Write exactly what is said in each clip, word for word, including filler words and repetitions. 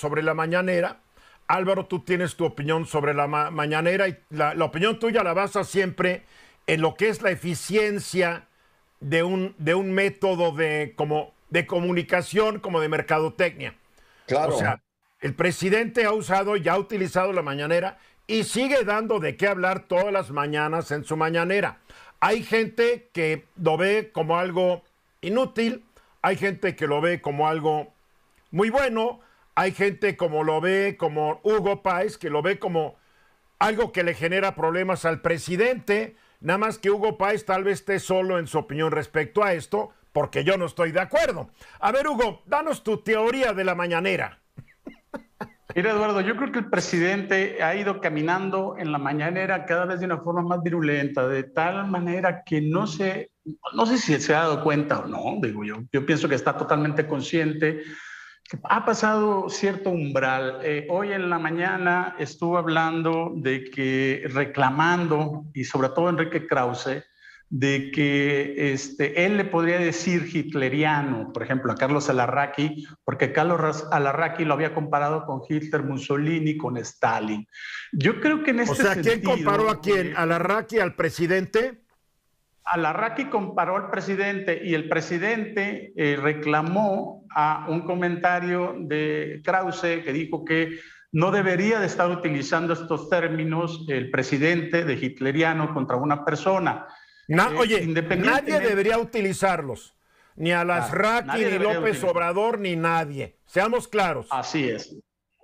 sobre la mañanera. Álvaro, tú tienes tu opinión sobre la ma mañanera y la, la opinión tuya la basas siempre en lo que es la eficiencia de un, de un método de, como, de comunicación como de mercadotecnia. Claro. O sea, el presidente ha usado y ha utilizado la mañanera y sigue dando de qué hablar todas las mañanas en su mañanera. Hay gente que lo ve como algo inútil, hay gente que lo ve como algo muy bueno, hay gente como lo ve como Hugo Páez, que lo ve como algo que le genera problemas al presidente, nada más que Hugo Páez tal vez esté solo en su opinión respecto a esto, porque yo no estoy de acuerdo. A ver, Hugo, danos tu teoría de la mañanera. Mira, Eduardo, yo creo que el presidente ha ido caminando en la mañanera cada vez de una forma más virulenta, de tal manera que no sé, no sé si se ha dado cuenta o no, digo yo, yo pienso que está totalmente consciente. Ha pasado cierto umbral. Eh, hoy en la mañana estuvo hablando de que, reclamando, y sobre todo Enrique Krause, de que este, él le podría decir hitleriano, por ejemplo, a Carlos Alarraqui, porque Carlos Alarraqui lo había comparado con Hitler, Mussolini, con Stalin. Yo creo que en este sentido... O sea, ¿quién sentido, comparó a quién? Eh, ¿Alarraqui al presidente? Alarraqui comparó al presidente y el presidente eh, reclamó a un comentario de Krause que dijo que no debería de estar utilizando estos términos el presidente de hitleriano contra una persona. Na, eh, oye, nadie debería utilizarlos, ni Alarraqui, claro, ni López Obrador, ni nadie. Seamos claros. Así es,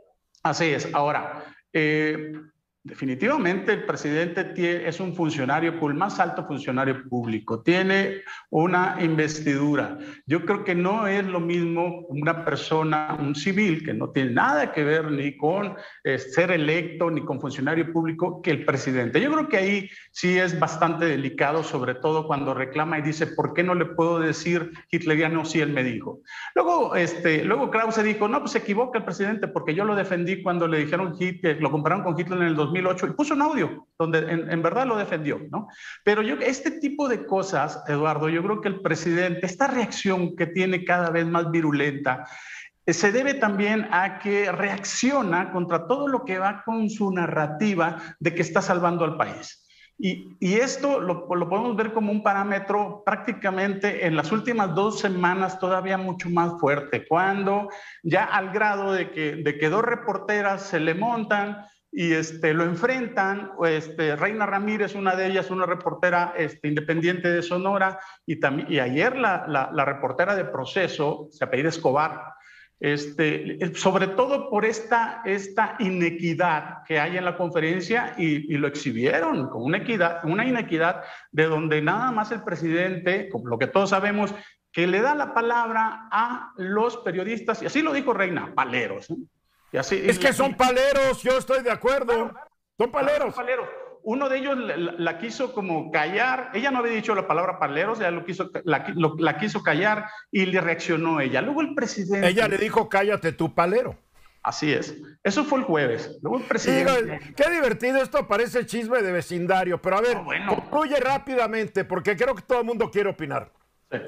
así es. Ahora, eh, definitivamente el presidente tiene, es un funcionario, el más alto funcionario público, tiene una investidura. Yo creo que no es lo mismo una persona, un civil, que no tiene nada que ver ni con eh, ser electo ni con funcionario público, que el presidente. Yo creo que ahí sí es bastante delicado, sobre todo cuando reclama y dice, ¿por qué no le puedo decir hitleriano si él me dijo? Luego, este, luego Krause dijo, no, pues se equivoca el presidente porque yo lo defendí cuando le dijeron Hitler, lo compararon con Hitler en el dos mil ocho y puso un audio donde en, en verdad lo defendió, ¿no? Pero yo, este tipo de cosas, Eduardo, yo creo que el presidente, esta reacción que tiene cada vez más virulenta, eh, se debe también a que reacciona contra todo lo que va con su narrativa de que está salvando al país. Y, y esto lo, lo podemos ver como un parámetro prácticamente en las últimas dos semanas todavía mucho más fuerte, cuando ya al grado de que, de que dos reporteras se le montan y este, lo enfrentan, este, Reina Ramírez, una de ellas, una reportera este, independiente de Sonora, y, también, y ayer la, la, la reportera de Proceso, se apellida Escobar, este, sobre todo por esta, esta inequidad que hay en la conferencia, y, y lo exhibieron con una, equidad, una inequidad de donde nada más el presidente, como lo que todos sabemos, que le da la palabra a los periodistas, y así lo dijo Reina, paleros, ¿eh? Y así, es que son paleros, yo estoy de acuerdo. Claro, son paleros. Son paleros. Uno de ellos la, la quiso como callar, ella no había dicho la palabra paleros, ella lo quiso, la, lo, la quiso callar y le reaccionó ella. Luego el presidente... Ella le dijo, cállate tú, palero. Así es. Eso fue el jueves. Luego el presidente... Digo, qué divertido, esto parece chisme de vecindario, pero a ver, oh, bueno. concluye rápidamente, porque creo que todo el mundo quiere opinar. Sí.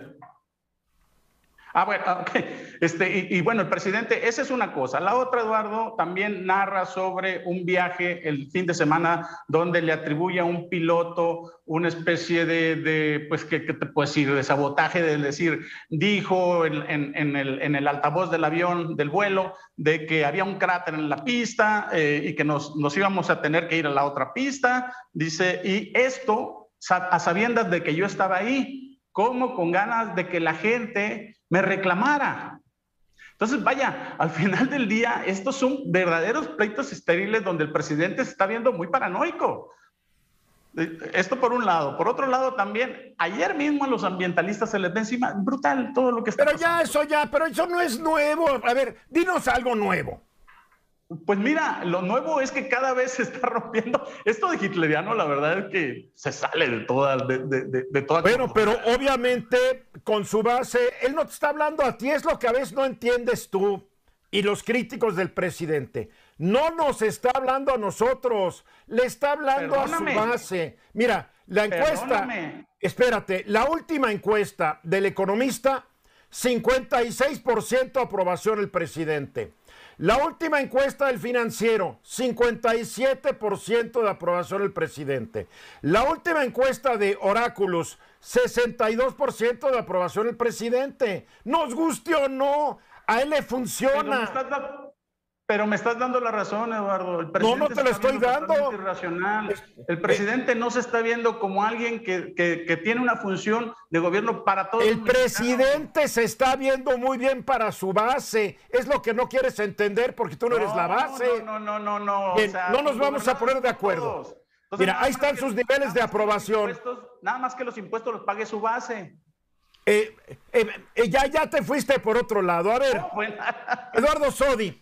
Ah, bueno, ok. Este, y, y bueno, el presidente, esa es una cosa. La otra, Eduardo, también narra sobre un viaje el fin de semana donde le atribuye a un piloto una especie de, de pues, ¿qué, qué te puedo decir? De sabotaje, de decir, dijo en, en, en, el, en el altavoz del avión, del vuelo, de que había un cráter en la pista eh, y que nos, nos íbamos a tener que ir a la otra pista. Dice, y esto a sabiendas de que yo estaba ahí, como con ganas de que la gente me reclamara. Entonces, vaya, al final del día, estos son verdaderos pleitos estériles donde el presidente se está viendo muy paranoico. Esto por un lado. Por otro lado también, ayer mismo a los ambientalistas se les ve encima, brutal todo lo que está pero pasando. Pero ya, eso ya, pero eso no es nuevo. A ver, dinos algo nuevo. Pues mira, lo nuevo es que cada vez se está rompiendo. Esto de hitleriano, la verdad es que se sale de toda... De, de, de, de toda bueno, cosa. Pero obviamente con su base, él no te está hablando a ti, es lo que a veces no entiendes tú y los críticos del presidente. No nos está hablando a nosotros, le está hablando Perdóname. a su base. Mira, la encuesta... Perdóname. Espérate, la última encuesta del Economista, cincuenta y seis por ciento aprobación el presidente. La última encuesta del Financiero, cincuenta y siete por ciento de aprobación del presidente. La última encuesta de Oráculos, sesenta y dos por ciento de aprobación del presidente. Nos guste o no, a él le funciona. Pero me estás, da, pero me estás dando la razón, Eduardo. El presidente no, no te lo estoy dando. Irracional. El presidente no se está viendo como alguien que, que, que tiene una función de gobierno para todos. El presidente se está viendo muy bien para su base. Es lo que no quieres entender porque tú no, no eres la base. No, no, no, no, no. Bien, o sea, no nos vamos a poner de acuerdo. Entonces, mira, ahí están sus niveles de aprobación. Nada más que los impuestos los pague su base. Eh, eh, eh, ya, ya te fuiste por otro lado. A ver, no, bueno. Eduardo Sodi.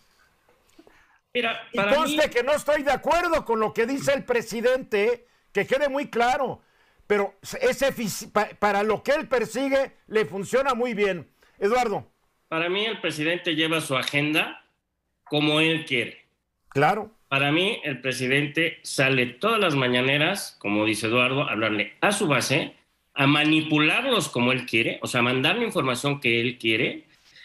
Mira, y conste mí... que no estoy de acuerdo con lo que dice el presidente, que quede muy claro, pero es para lo que él persigue le funciona muy bien. Eduardo. Para mí el presidente lleva su agenda como él quiere. Claro. Para mí el presidente sale todas las mañaneras, como dice Eduardo, a hablarle a su base, a manipularlos como él quiere, o sea, a mandarle información que él quiere,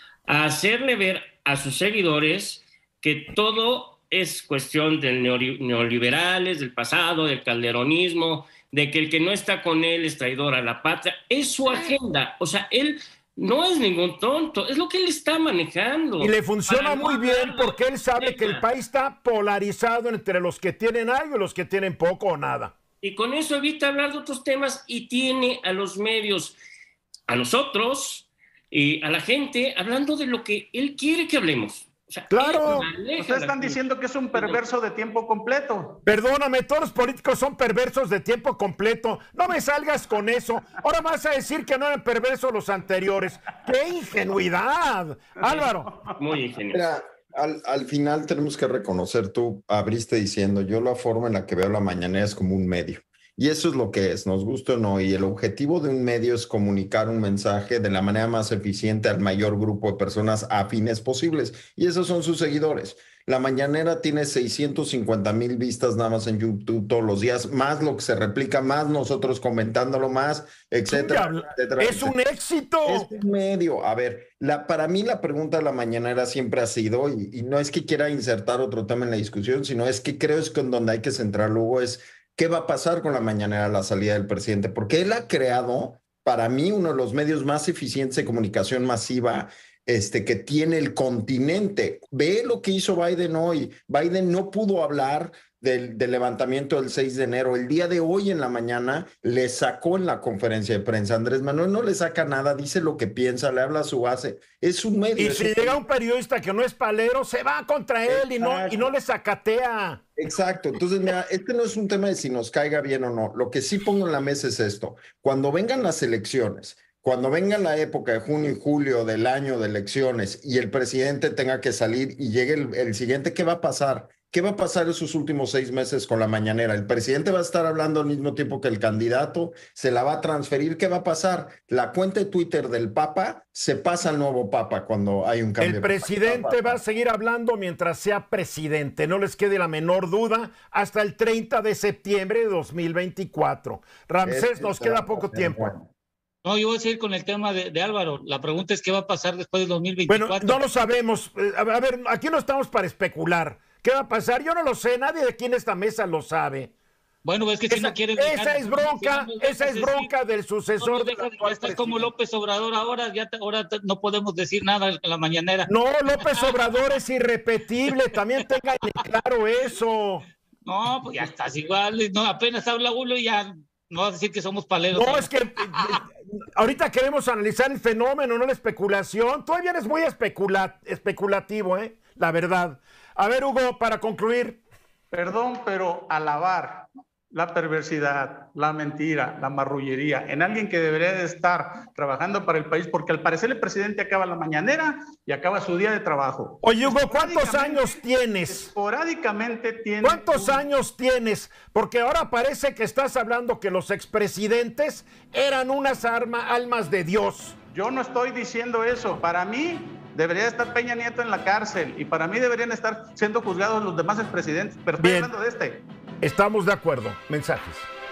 a hacerle ver a sus seguidores que todo es cuestión del neoliberales, del pasado, del calderonismo, de que el que no está con él es traidor a la patria. Es su agenda. O sea, él no es ningún tonto, es lo que él está manejando. Y le funciona muy bien porque él sabe que el país está polarizado entre los que tienen algo y los que tienen poco o nada. Y con eso evita hablar de otros temas y tiene a los medios, a nosotros y a la gente hablando de lo que él quiere que hablemos. O sea, claro. Ustedes están diciendo que es un perverso de tiempo completo. Perdóname, todos los políticos son perversos de tiempo completo. No me salgas con eso. Ahora vas a decir que no eran perversos los anteriores. ¡Qué ingenuidad! Álvaro. Muy ingenuo. Mira, al, al final tenemos que reconocer, tú abriste diciendo, yo la forma en la que veo la mañanera es como un medio. Y eso es lo que es, nos gusta o no. Y el objetivo de un medio es comunicar un mensaje de la manera más eficiente al mayor grupo de personas afines posibles. Y esos son sus seguidores. La mañanera tiene seiscientos cincuenta mil vistas nada más en YouTube todos los días, más lo que se replica, más nosotros comentándolo más, etcétera. etcétera es etcétera. Un éxito. Es un medio. A ver, la, para mí la pregunta de la mañanera siempre ha sido, y, y no es que quiera insertar otro tema en la discusión, sino es que creo es que en donde hay que centrar luego es ¿qué va a pasar con la mañanera a la salida del presidente? Porque él ha creado, para mí, uno de los medios más eficientes de comunicación masiva este, que tiene el continente. Ve lo que hizo Biden hoy. Biden no pudo hablar del, del levantamiento del seis de enero. El día de hoy en la mañana le sacó en la conferencia de prensa. Andrés Manuel no le saca nada, dice lo que piensa, le habla a su base. Es un medio. Y si llega un periodista que no es palero, se va contra él y no, y no le sacatea. Exacto. Entonces, mira, este no es un tema de si nos caiga bien o no. Lo que sí pongo en la mesa es esto. Cuando vengan las elecciones, cuando venga la época de junio y julio del año de elecciones y el presidente tenga que salir y llegue el, el siguiente, ¿qué va a pasar? ¿Qué va a pasar esos últimos seis meses con la mañanera? El presidente va a estar hablando al mismo tiempo que el candidato, se la va a transferir. ¿Qué va a pasar? La cuenta de Twitter del Papa se pasa al nuevo Papa cuando hay un cambio. El presidente va a seguir hablando mientras sea presidente, no les quede la menor duda, hasta el treinta de septiembre de dos mil veinticuatro. Ramsés, nos queda poco tiempo. No, yo voy a seguir con el tema de, de Álvaro. La pregunta es qué va a pasar después del dos mil veinticuatro. Bueno, no lo sabemos. A ver, aquí no estamos para especular. ¿Qué va a pasar? Yo no lo sé, nadie de aquí en esta mesa lo sabe. Bueno, es que si esa, no quieren... Esa dejar, es bronca, no esa es bronca decir, del sucesor. No deja, de estás como López Obrador ahora, ya te, ahora te, no podemos decir nada en la mañanera. No, López Obrador es irrepetible, también tengan claro eso. No, pues ya estás igual, no, apenas habla uno y ya no vas a decir que somos paleros. No, es que ahorita queremos analizar el fenómeno, no la especulación. Todavía eres muy especula, especulativo, ¿eh? La verdad. A ver, Hugo, para concluir. Perdón, pero alabar la perversidad, la mentira, la marrullería en alguien que debería de estar trabajando para el país, porque al parecer el presidente acaba la mañanera y acaba su día de trabajo. Oye, Hugo, ¿cuántos años tienes? Esporádicamente tienes. ¿Cuántos un... años tienes? Porque ahora parece que estás hablando que los expresidentes eran unas arma, almas de Dios. Yo no estoy diciendo eso. Para mí debería estar Peña Nieto en la cárcel y para mí deberían estar siendo juzgados los demás expresidentes, pero estoy Bien. hablando de este. Estamos de acuerdo. Mensajes.